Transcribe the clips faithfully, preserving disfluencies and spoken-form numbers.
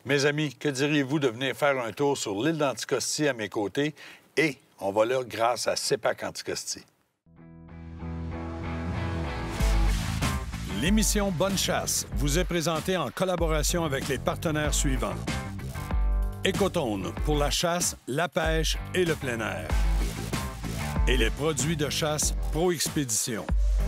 Mes amis, que diriez-vous de venir faire un tour sur l'île d'Anticosti à mes côtés? Et on va là grâce à CEPAC Anticosti. L'émission Bonne Chasse vous est présentée en collaboration avec les partenaires suivants. Écotone pour la chasse, la pêche et le plein air. Et les produits de chasse Pro Expédition.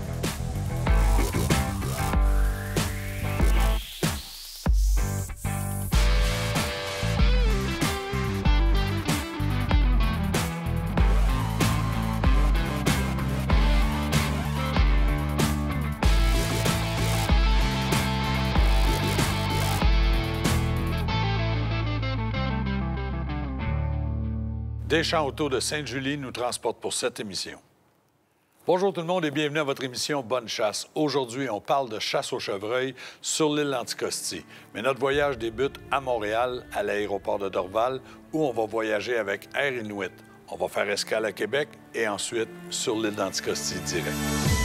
Deschamps Auto de Sainte-Julie nous transporte pour cette émission. Bonjour tout le monde et bienvenue à votre émission Bonne Chasse. Aujourd'hui, on parle de chasse au chevreuil sur l'île d'Anticosti. Mais notre voyage débute à Montréal, à l'aéroport de Dorval, où on va voyager avec Air Inuit. On va faire escale à Québec et ensuite sur l'île d'Anticosti direct.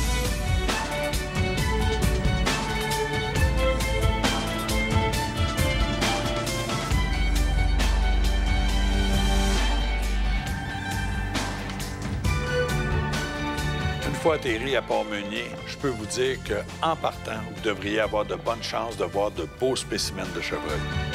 Une fois atterri à Port-Meunier, je peux vous dire qu'en partant, vous devriez avoir de bonnes chances de voir de beaux spécimens de chevreuil.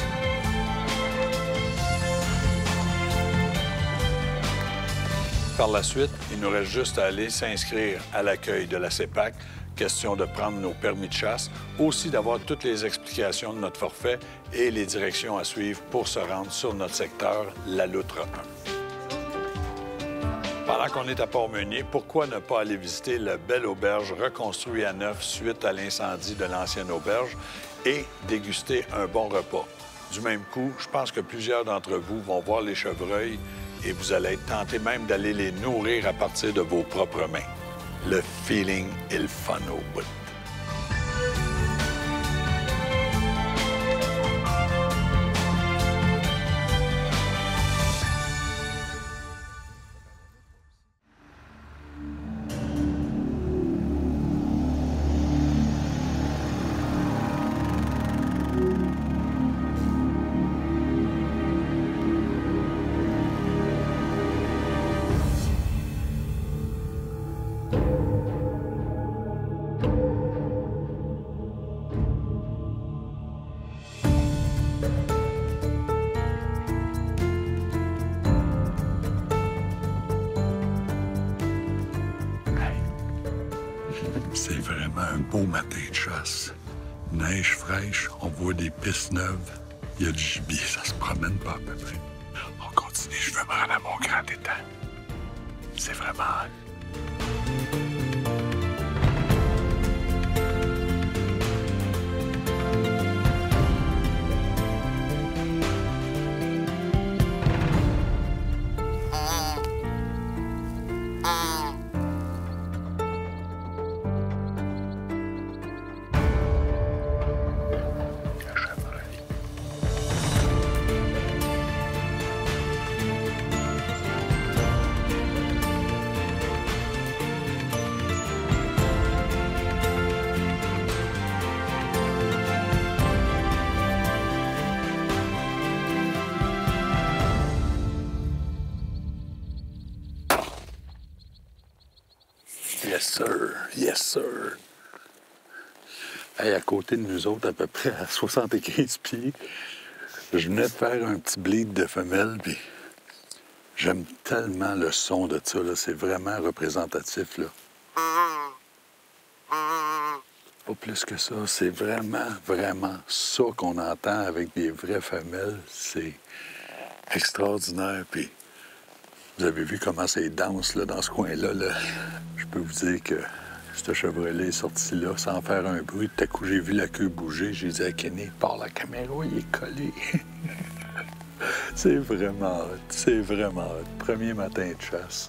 Par la suite, il nous reste juste à aller s'inscrire à l'accueil de la CEPAC, question de prendre nos permis de chasse, aussi d'avoir toutes les explications de notre forfait et les directions à suivre pour se rendre sur notre secteur, la Loutre un. Pendant qu'on est à Port-Meunier, pourquoi ne pas aller visiter le bel auberge reconstruit à neuf suite à l'incendie de l'ancienne auberge et déguster un bon repas? Du même coup, je pense que plusieurs d'entre vous vont voir les chevreuils et vous allez être tentés même d'aller les nourrir à partir de vos propres mains. Le feeling est le fun au bout. C'est vraiment un beau matin de chasse. Neige fraîche, on voit des pistes neuves. Il y a du gibier, ça se promène pas à peu près. On continue, je veux me rendre à mon grand étang. C'est vraiment hâte. Yes, sir. Yes, sir. Hey, à côté de nous autres, à peu près à soixante-quinze pieds, je venais de faire un petit bleed de femelle, puis j'aime tellement le son de ça, là. C'est vraiment représentatif, là. Pas plus que ça. C'est vraiment, vraiment ça qu'on entend avec des vraies femelles. C'est extraordinaire, puis vous avez vu comment c'est dense là, dans ce coin-là. Là. Je peux vous dire que ce chevreuil est sorti là sans faire un bruit. Tout à coup, j'ai vu la queue bouger. J'ai dit à Kenny, par la caméra, il est collé. C'est vraiment hot. C'est vraiment hot. Premier matin de chasse.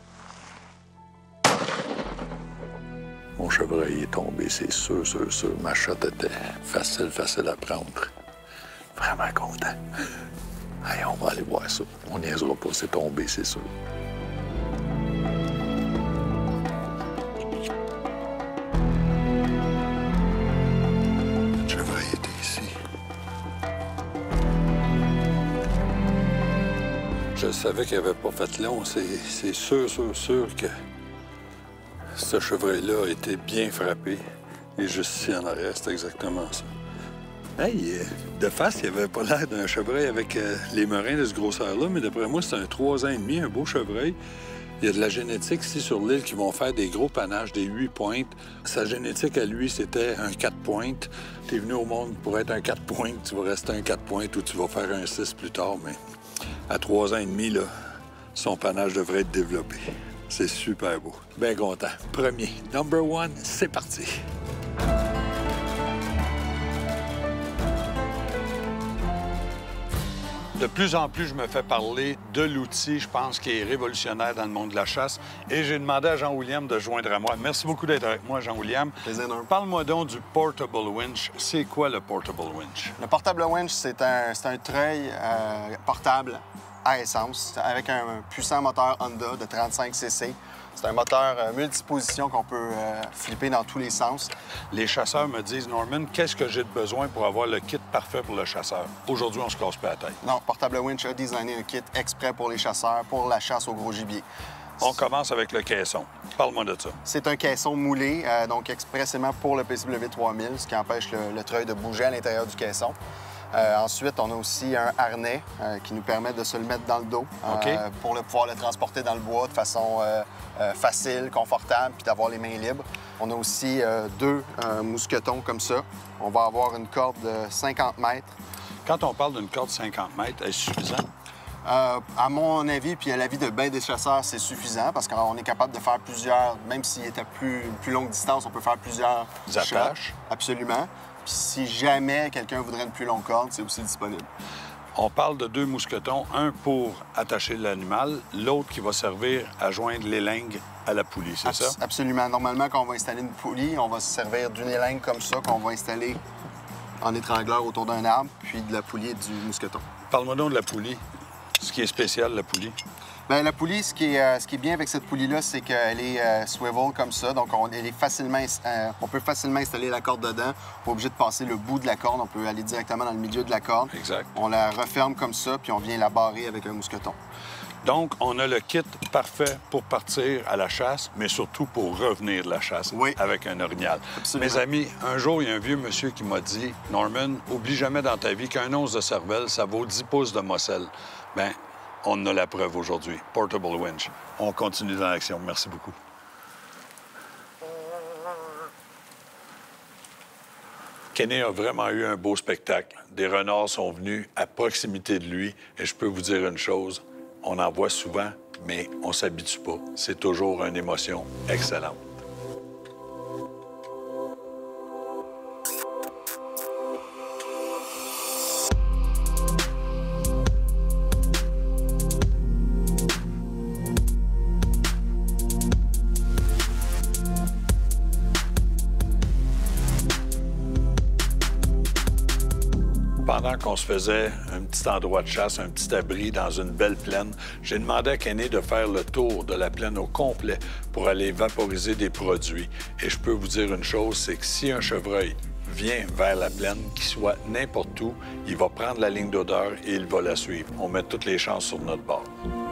Mon chevreuil est tombé, c'est sûr, sûr, sûr. Ma shot était facile, facile à prendre. Vraiment content. Allez, on va aller voir ça. On niaisera pas, c'est tombé, c'est sûr. Le chevreuil était ici. Je savais qu'il n'avait pas fait long. C'est sûr, sûr, sûr que ce chevreuil-là a été bien frappé. Et juste ici en arrière, c'est exactement ça. Hey, de face, il avait pas l'air d'un chevreuil avec euh, les merins de ce grosseur-là, mais d'après moi, c'est un trois ans et demi, un beau chevreuil. Il y a de la génétique ici sur l'île qui vont faire des gros panaches, des huit pointes. Sa génétique à lui, c'était un quatre pointes. Tu es venu au monde pour être un quatre pointes, tu vas rester un quatre pointes ou tu vas faire un six plus tard, mais à trois ans et demi, là, son panache devrait être développé. C'est super beau. Bien content. Premier, number one, c'est parti. De plus en plus, je me fais parler de l'outil, je pense, qui est révolutionnaire dans le monde de la chasse. Et j'ai demandé à Jean-William de joindre à moi. Merci beaucoup d'être avec moi, Jean-William. Plaisir. Parle-moi donc du Portable Winch. C'est quoi le Portable Winch? Le Portable Winch, c'est un, un treuil euh, portable à essence avec un puissant moteur Honda de trente-cinq C C. C'est un moteur euh, multiposition qu'on peut euh, flipper dans tous les sens. Les chasseurs me disent, Norman, qu'est-ce que j'ai de besoin pour avoir le kit parfait pour le chasseur? Aujourd'hui, on se casse pas la tête. Non, Portable Winch a designé un kit exprès pour les chasseurs, pour la chasse au gros gibier. On commence avec le caisson. Parle-moi de ça. C'est un caisson moulé, euh, donc expressément pour le P C W trois mille, ce qui empêche le, le treuil de bouger à l'intérieur du caisson. Euh, ensuite, on a aussi un harnais euh, qui nous permet de se le mettre dans le dos okay. euh, pour le, pouvoir le transporter dans le bois de façon euh, euh, facile, confortable, puis d'avoir les mains libres. On a aussi euh, deux euh, mousquetons comme ça. On va avoir une corde de cinquante mètres. Quand on parle d'une corde de cinquante mètres, est-ce suffisant? Euh, à mon avis, puis à l'avis de bien des chasseurs, c'est suffisant parce qu'on est capable de faire plusieurs, même s'il est à plus, plus longue distance, on peut faire plusieurs attaches. Absolument. Puis si jamais quelqu'un voudrait une plus longue corde, c'est aussi disponible. On parle de deux mousquetons, un pour attacher l'animal, l'autre qui va servir à joindre l'élingue à la poulie, c'est Abs ça? Absolument. Normalement, quand on va installer une poulie, on va se servir d'une élingue comme ça qu'on va installer en étrangleur autour d'un arbre, puis de la poulie et du mousqueton. Parle-moi donc de la poulie. Ce qui est spécial, la poulie. Bien, la poulie, ce qui est, euh, ce qui est bien avec cette poulie-là, c'est qu'elle est euh, swivel comme ça. Donc, on, elle est facilement, euh, on peut facilement installer la corde dedans. Pas obligé de passer le bout de la corde. On peut aller directement dans le milieu de la corde. Exact. On la referme comme ça, puis on vient la barrer avec un mousqueton. Donc, on a le kit parfait pour partir à la chasse, mais surtout pour revenir de la chasse oui. avec un orignal. Absolument. Mes amis, un jour, il y a un vieux monsieur qui m'a dit, « Norman, oublie jamais dans ta vie qu'un once de cervelle, ça vaut dix pouces de mocelle. » Bien, on a la preuve aujourd'hui. Portable Winch. On continue dans l'action. Merci beaucoup. Kenny a vraiment eu un beau spectacle. Des renards sont venus à proximité de lui. Et je peux vous dire une chose, on en voit souvent, mais on ne s'habitue pas. C'est toujours une émotion excellente. Pendant qu'on se faisait un petit endroit de chasse, un petit abri dans une belle plaine, j'ai demandé à Kenny de faire le tour de la plaine au complet pour aller vaporiser des produits. Et je peux vous dire une chose, c'est que si un chevreuil vient vers la plaine, qu'il soit n'importe où, il va prendre la ligne d'odeur et il va la suivre. On met toutes les chances sur notre bord.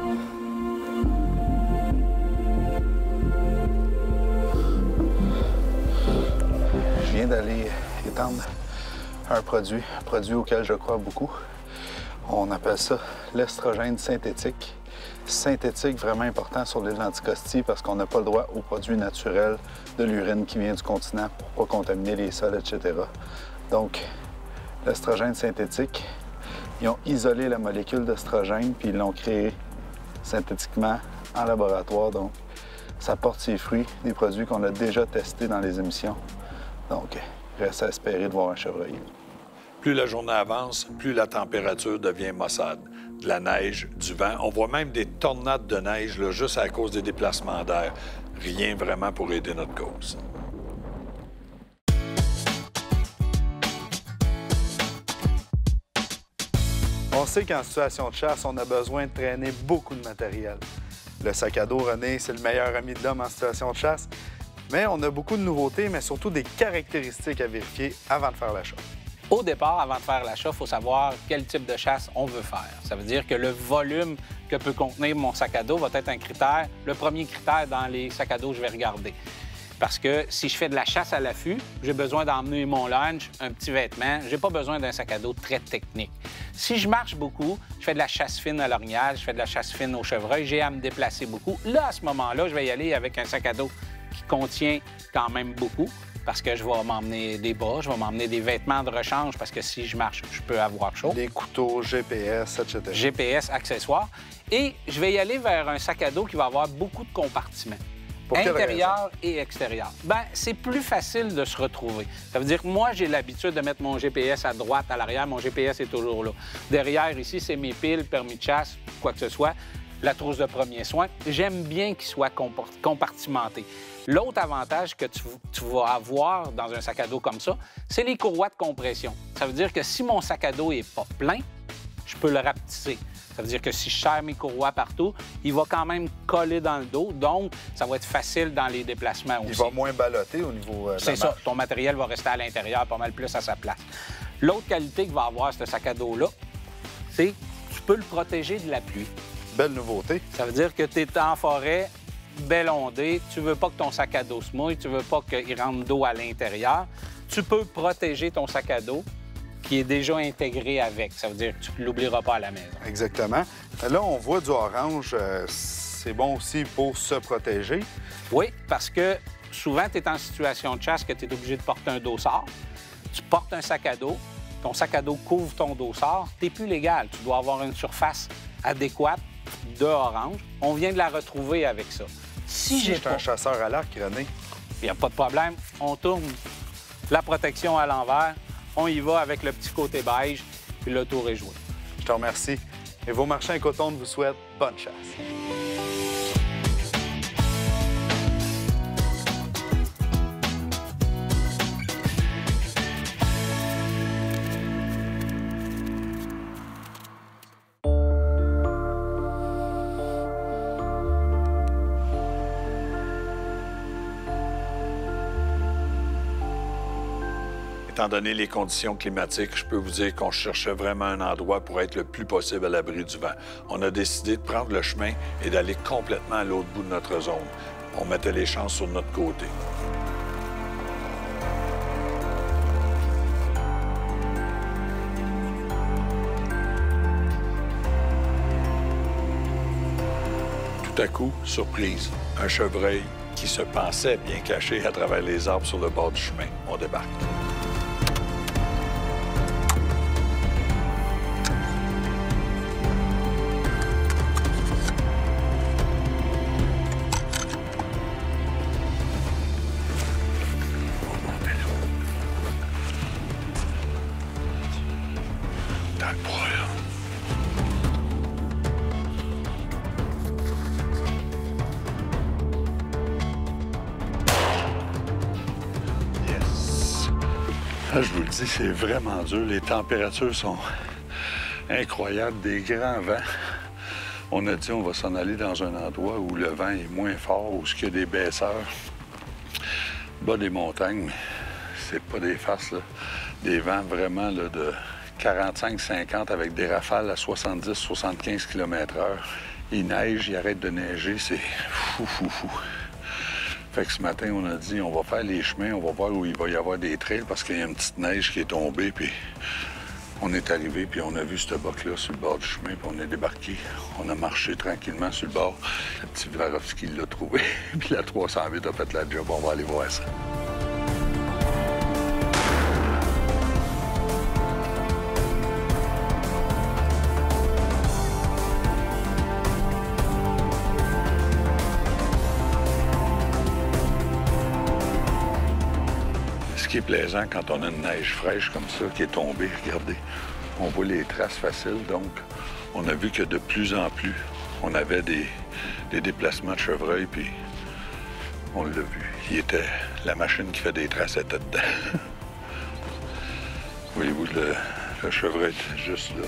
Je viens d'aller étendre un produit, un produit auquel je crois beaucoup. On appelle ça l'estrogène synthétique. Synthétique, vraiment important sur l'île d'Anticosti parce qu'on n'a pas le droit aux produits naturels de l'urine qui vient du continent pour pas contaminer les sols, et cetera. Donc, l'estrogène synthétique, ils ont isolé la molécule d'estrogène puis ils l'ont créé synthétiquement en laboratoire. Donc, ça porte ses fruits, des produits qu'on a déjà testés dans les émissions. Donc, il reste à espérer de voir un chevreuil. Plus la journée avance, plus la température devient maussade. De la neige, du vent. On voit même des tornades de neige là, juste à cause des déplacements d'air. Rien vraiment pour aider notre cause. On sait qu'en situation de chasse, on a besoin de traîner beaucoup de matériel. Le sac à dos René, c'est le meilleur ami de l'homme en situation de chasse. Mais on a beaucoup de nouveautés, mais surtout des caractéristiques à vérifier avant de faire l'achat. Au départ, avant de faire l'achat, il faut savoir quel type de chasse on veut faire. Ça veut dire que le volume que peut contenir mon sac à dos va être un critère, le premier critère dans les sacs à dos que je vais regarder. Parce que si je fais de la chasse à l'affût, j'ai besoin d'emmener mon lunch, un petit vêtement. J'ai pas besoin d'un sac à dos très technique. Si je marche beaucoup, je fais de la chasse fine à l'orignal, je fais de la chasse fine au chevreuil, j'ai à me déplacer beaucoup. Là, à ce moment-là, je vais y aller avec un sac à dos qui contient quand même beaucoup, parce que je vais m'emmener des bas, je vais m'emmener des vêtements de rechange, parce que si je marche, je peux avoir chaud. Des couteaux, G P S, et cetera. G P S, accessoires. Et je vais y aller vers un sac à dos qui va avoir beaucoup de compartiments. Pour quelle Intérieur et extérieur. Bien, c'est plus facile de se retrouver. Ça veut dire que moi, j'ai l'habitude de mettre mon G P S à droite, à l'arrière. Mon G P S est toujours là. Derrière, ici, c'est mes piles, permis de chasse, quoi que ce soit. La trousse de premiers soins. J'aime bien qu'il soit compartimenté. L'autre avantage que tu, tu vas avoir dans un sac à dos comme ça, c'est les courroies de compression. Ça veut dire que si mon sac à dos n'est pas plein, je peux le rapetisser. Ça veut dire que si je serre mes courroies partout, il va quand même coller dans le dos. Donc, ça va être facile dans les déplacements aussi. Il va moins balloter au niveau euh, de C'est ça. Ton matériel va rester à l'intérieur pas mal plus à sa place. L'autre qualité que va avoir ce sac à dos-là, c'est que tu peux le protéger de la pluie. Belle nouveauté. Ça veut dire que tu es en forêt, belle ondée, tu veux pas que ton sac à dos se mouille, tu veux pas qu'il rentre d'eau à l'intérieur. Tu peux protéger ton sac à dos qui est déjà intégré avec. Ça veut dire que tu ne l'oublieras pas à la maison. Exactement. Là, on voit du orange. Euh, c'est bon aussi pour se protéger. Oui, parce que souvent, tu es en situation de chasse que tu es obligé de porter un dossard. Tu portes un sac à dos. Ton sac à dos couvre ton dossard. Tu n'es plus légal. Tu dois avoir une surface adéquate de orange. On vient de la retrouver avec ça. Si, Si j'ai j'étais pas... un chasseur à l'arc, René, il n'y a pas de problème. On tourne la protection à l'envers. On y va avec le petit côté beige, puis le tour est joué. je te remercie. Et vos marchands et cotons vous souhaitent bonne chasse. Étant donné les conditions climatiques, je peux vous dire qu'on cherchait vraiment un endroit pour être le plus possible à l'abri du vent. On a décidé de prendre le chemin et d'aller complètement à l'autre bout de notre zone. On mettait les chances sur notre côté. Tout à coup, surprise, un chevreuil qui se pensait bien caché à travers les arbres sur le bord du chemin. On débarque. Je vous le dis, c'est vraiment dur. Les températures sont incroyables, des grands vents. On a dit on va s'en aller dans un endroit où le vent est moins fort, où il y a des baisseurs, bas des montagnes, mais c'est pas des farces, là. Des vents vraiment là, de quarante-cinq cinquante avec des rafales à soixante-dix soixante-quinze kilomètres heure. Il neige, il arrête de neiger, c'est fou, fou, fou. Fait que ce matin, on a dit, on va faire les chemins, on va voir où il va y avoir des trails parce qu'il y a une petite neige qui est tombée, puis on est arrivé, puis on a vu ce boc-là sur le bord du chemin, puis on est débarqué. On a marché tranquillement sur le bord. Le petit Varovski l'a trouvé, puis la trois cent huit a fait la job. On va aller voir ça. Ce qui est plaisant quand on a une neige fraîche comme ça qui est tombée, regardez, on voit les traces faciles. Donc, on a vu que de plus en plus, on avait des, des déplacements de chevreuil, puis on l'a vu. Il était, la machine qui fait des traces était dedans. Voyez-vous, le, le chevreuil est juste là.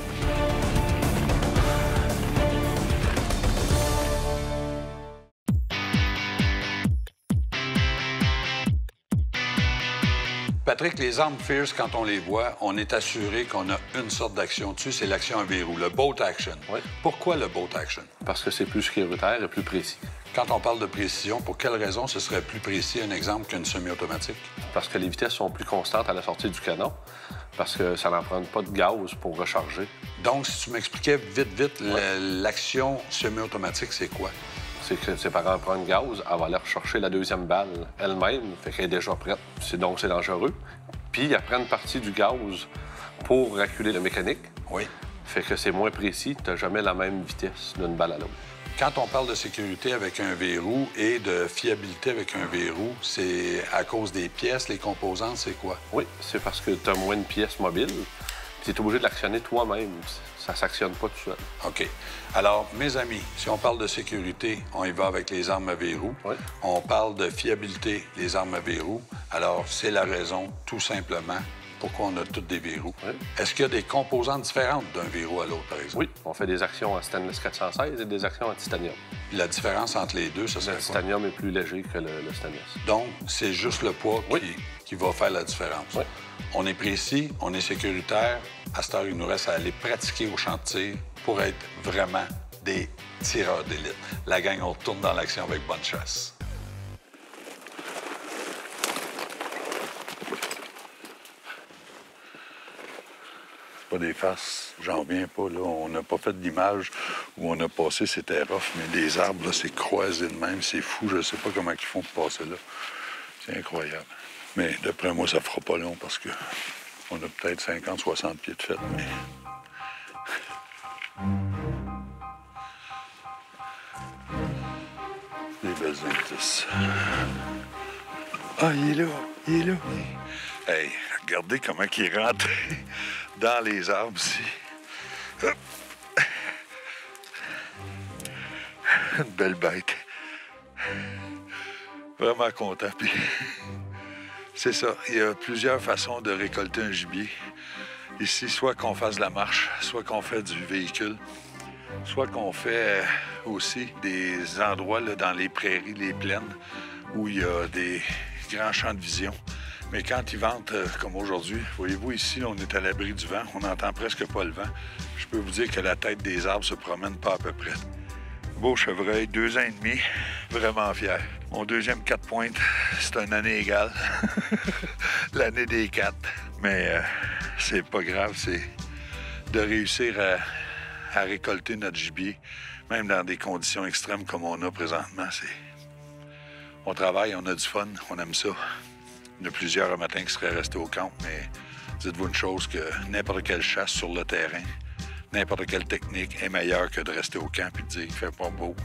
Patrick, les armes Fierce, quand on les voit, on est assuré qu'on a une sorte d'action dessus, c'est l'action à verrou, le bolt action. Oui. Pourquoi le bolt action? Parce que c'est plus sécuritaire et plus précis. Quand on parle de précision, pour quelle raison ce serait plus précis, un exemple, qu'une semi-automatique? Parce que les vitesses sont plus constantes à la sortie du canon, parce que ça n'emprunte pas de gaz pour recharger. Donc, si tu m'expliquais vite, vite, ouais. l'action semi-automatique, c'est quoi? C'est que c'est par empreinte de gaz, elle va aller rechercher la deuxième balle elle-même, fait qu'elle est déjà prête. C'est, donc, c'est dangereux. Puis, elle prend une partie du gaz pour reculer le mécanique. Oui. Fait que c'est moins précis, tu n'as jamais la même vitesse d'une balle à l'autre. Quand on parle de sécurité avec un verrou et de fiabilité avec un verrou, c'est à cause des pièces, les composantes, c'est quoi? Oui, c'est parce que tu as moins de pièces mobiles, puis tu es obligé de l'actionner toi-même. Ça ne s'actionne pas tout seul. OK. Alors, mes amis, si on parle de sécurité, on y va avec les armes à verrou. Oui. On parle de fiabilité, les armes à verrou. Alors, c'est la raison, tout simplement, pourquoi on a toutes des verrous. Oui. Est-ce qu'il y a des composantes différentes d'un verrou à l'autre, par exemple? Oui. On fait des actions en stainless quatre cent seize et des actions en titanium. La différence entre les deux, ça serait Le quoi? titanium est plus léger que le, le stainless. Donc, c'est juste le poids oui. qui, qui va faire la différence. Oui. On est précis, on est sécuritaire. À cette heure, il nous reste à aller pratiquer au champ de tir pour être vraiment des tireurs d'élite. La gang, on retourne dans l'action avec bonne chasse. Pas des faces, j'en reviens pas, là. On n'a pas fait d'image où on a passé, c'était rough, mais des arbres, là, c'est croisé de même, c'est fou, je sais pas comment ils font pour passer là. C'est incroyable. Mais d'après moi, ça fera pas long parce que on a peut-être cinquante, soixante pieds de fête, mais... Des belles indices. Ah, il est là, il est là. Hey, regardez comment il est rentré dans les arbres ici. Hop. Une belle bête. Vraiment content. Puis c'est ça, il y a plusieurs façons de récolter un gibier. Ici, soit qu'on fasse de la marche, soit qu'on fait du véhicule, soit qu'on fait aussi des endroits là, dans les prairies, les plaines, où il y a des grands champs de vision. Mais quand ils ventent, euh, comme aujourd'hui, voyez-vous, ici, on est à l'abri du vent, on n'entend presque pas le vent. Je peux vous dire que la tête des arbres se promène pas à peu près. Beau chevreuil, deux ans et demi, vraiment fier. Mon deuxième quatre pointes, c'est une année égale. L'année des quatre. Mais euh, c'est pas grave, c'est de réussir à, à récolter notre gibier, même dans des conditions extrêmes comme on a présentement. C'est... On travaille, on a du fun, on aime ça. Il y en a plusieurs un matin qui seraient restés au camp, mais dites-vous une chose, que n'importe quelle chasse sur le terrain, n'importe quelle technique est meilleure que de rester au camp et de dire qu'il fait pas beau.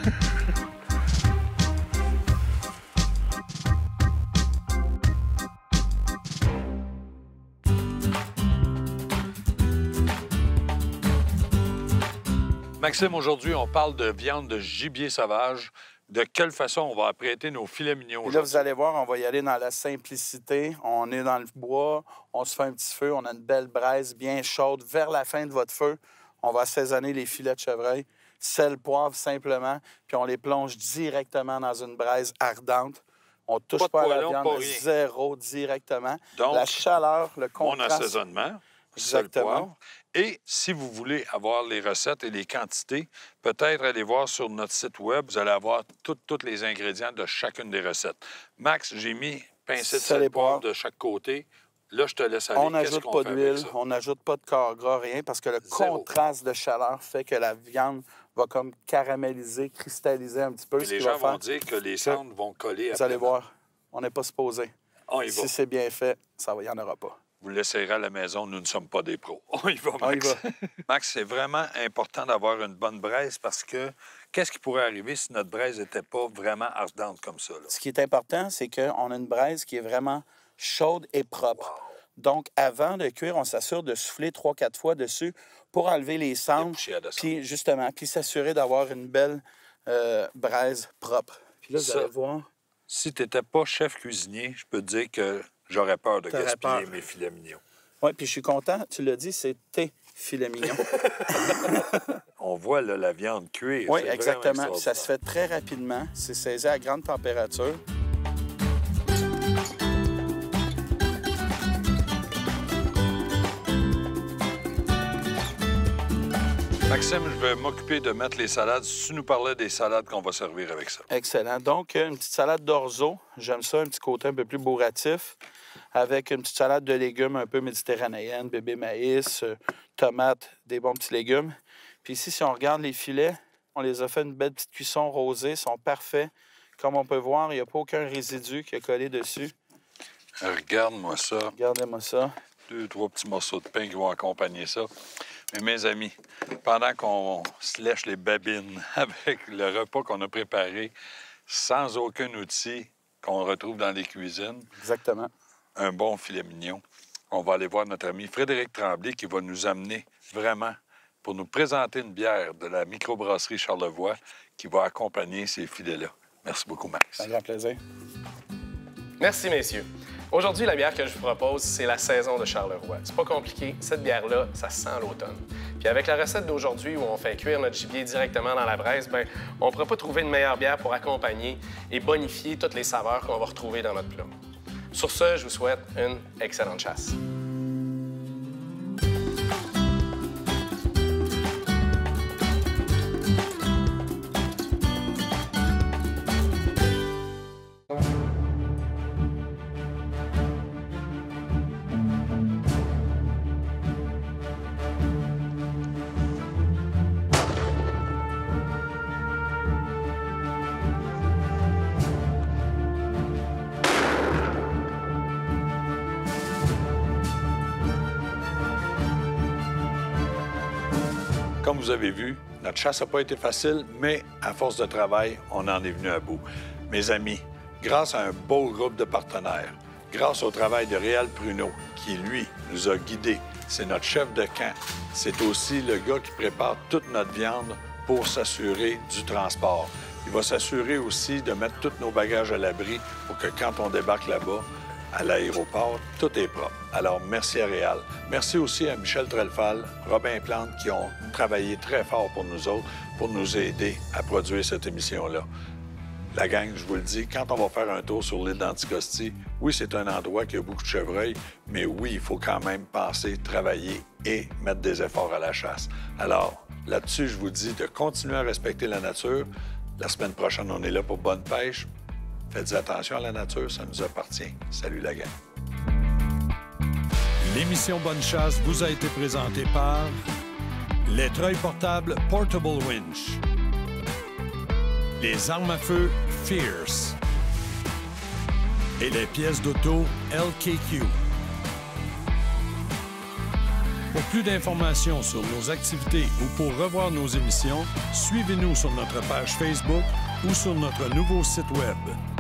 Maxime, aujourd'hui, on parle de viande de gibier sauvage. De quelle façon on va apprêter nos filets mignons? Et là, vous allez voir, on va y aller dans la simplicité. On est dans le bois, on se fait un petit feu, on a une belle braise bien chaude. Vers la fin de votre feu, on va assaisonner les filets de chevreuil, sel, poivre simplement, puis on les plonge directement dans une braise ardente. On ne touche pas, pas à la poêlon, viande, pas zéro directement. Donc, la chaleur, le contraste... Mon assaisonnement, sel, poivre. Et si vous voulez avoir les recettes et les quantités, peut-être allez voir sur notre site web, vous allez avoir tous les ingrédients de chacune des recettes. Max, j'ai mis pincée de sel et poivre de chaque côté. Là, je te laisse aller. On n'ajoute pas d'huile, on n'ajoute pas de corps gras, rien, parce que le Zéro. contraste de chaleur fait que la viande va comme caraméliser, cristalliser un petit peu. Et les gens vont dire que les cendres vont coller. Vous allez voir, on n'est pas supposé. On y va. Si c'est bien fait, ça va, il n'y en aura pas. Vous le laisserez à la maison, nous ne sommes pas des pros. On y va, Max. On y va. Max, c'est vraiment important d'avoir une bonne braise parce que qu'est-ce qui pourrait arriver si notre braise n'était pas vraiment ardente comme ça? Là? Ce qui est important, c'est qu'on a une braise qui est vraiment chaude et propre. Wow. Donc, avant de cuire, on s'assure de souffler trois quatre fois dessus pour enlever les cendres, puis justement, puis s'assurer d'avoir une belle euh, braise propre. Puis là, vous ça, allez voir... Si tu n'étais pas chef cuisinier, je peux te dire que j'aurais peur de gaspiller peur. mes filets mignons. Oui, puis je suis content, tu l'as dit, c'est tes filets mignons. On voit là, la viande cuire. Oui, exactement. Ça se fait très rapidement. C'est saisi à grande température. Maxime, je vais m'occuper de mettre les salades. Si tu nous parlais des salades qu'on va servir avec ça. Excellent. Donc, une petite salade d'orzo. J'aime ça, un petit côté un peu plus bourratif. Avec une petite salade de légumes un peu méditerranéenne, bébé maïs, euh, tomates, des bons petits légumes. Puis ici, si on regarde les filets, on les a fait une belle petite cuisson rosée. Ils sont parfaits. Comme on peut voir, il n'y a pas aucun résidu qui a collé dessus. Regarde-moi ça. Regardez-moi ça. Deux, trois petits morceaux de pain qui vont accompagner ça. Mais mes amis, pendant qu'on se lèche les babines avec le repas qu'on a préparé, sans aucun outil qu'on retrouve dans les cuisines, Exactement. un bon filet mignon, on va aller voir notre ami Frédéric Tremblay qui va nous amener vraiment pour nous présenter une bière de la microbrasserie Charlevoix qui va accompagner ces filets-là. Merci beaucoup, Max. C'est un grand plaisir. Merci, messieurs. Aujourd'hui, la bière que je vous propose, c'est la saison de Charlevoix. C'est pas compliqué. Cette bière-là, ça sent l'automne. Puis avec la recette d'aujourd'hui où on fait cuire notre gibier directement dans la braise, bien, on ne pourra pas trouver une meilleure bière pour accompagner et bonifier toutes les saveurs qu'on va retrouver dans notre plat. Sur ce, je vous souhaite une excellente chasse. Comme vous avez vu, notre chasse n'a pas été facile, mais à force de travail, on en est venu à bout. Mes amis, grâce à un beau groupe de partenaires, grâce au travail de Réal Pruneau, qui, lui, nous a guidés, c'est notre chef de camp, c'est aussi le gars qui prépare toute notre viande pour s'assurer du transport. Il va s'assurer aussi de mettre tous nos bagages à l'abri pour que quand on débarque là-bas, à l'aéroport, tout est propre. Alors, merci à Réal. Merci aussi à Michel Trelfal, Robin Plante, qui ont travaillé très fort pour nous autres, pour nous aider à produire cette émission-là. La gang, je vous le dis, quand on va faire un tour sur l'île d'Anticosti, oui, c'est un endroit qui a beaucoup de chevreuils, mais oui, il faut quand même penser, travailler et mettre des efforts à la chasse. Alors, là-dessus, je vous dis de continuer à respecter la nature. La semaine prochaine, on est là pour bonne pêche. Faites attention à la nature, ça nous appartient. Salut la gang. L'émission Bonne Chasse vous a été présentée par les treuils portables Portable Winch, les armes à feu Fierce et les pièces d'auto L K Q. Pour plus d'informations sur nos activités ou pour revoir nos émissions, suivez-nous sur notre page Facebook ou sur notre nouveau site Web.